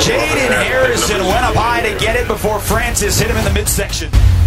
Jayden went up high to get it before Francis hit him in the midsection.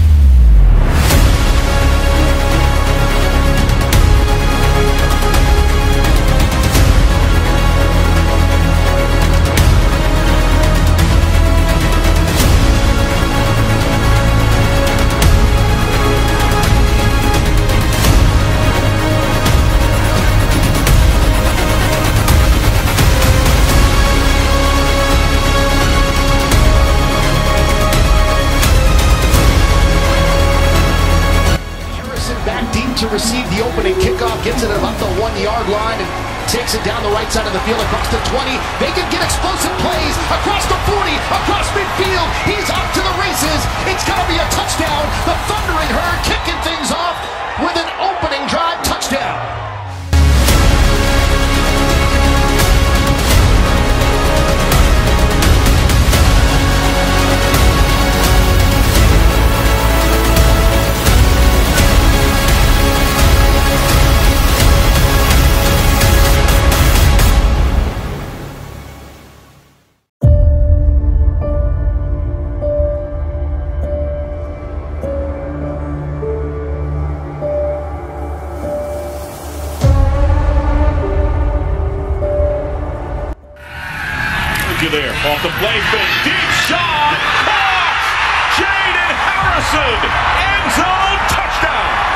To receive the opening kickoff, gets it about the 1-yard line and takes it down the right side of the field across the 20. They can get explosive plays across the 40, across midfield. He's off to the races. It's going to be a touchdown. The Thundering Herd kicking things off with an opening drive touchdown. There, off the play fake, deep shot, caught! Jayden, end zone, touchdown!